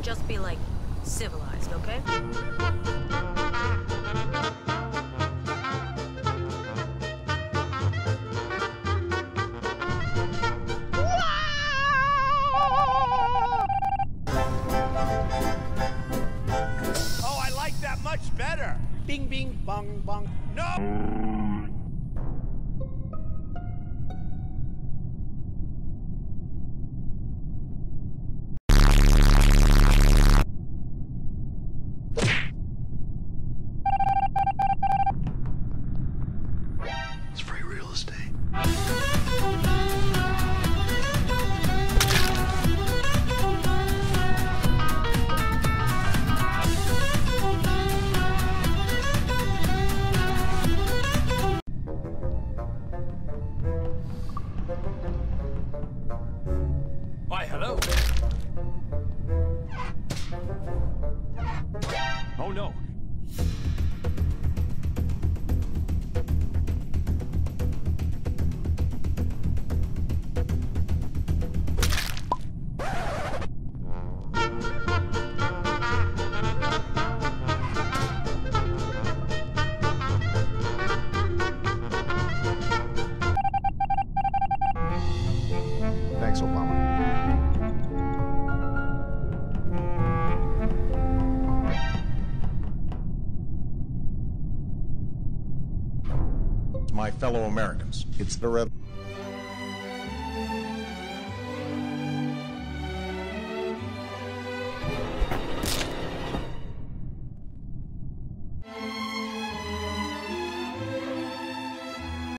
Just be, like, civilized, okay? Oh, I like that much better. Bing, bing, bong, bong. No! It's free real estate. Why, hello. Oh, no. Thanks, Obama. My fellow Americans, it's the red.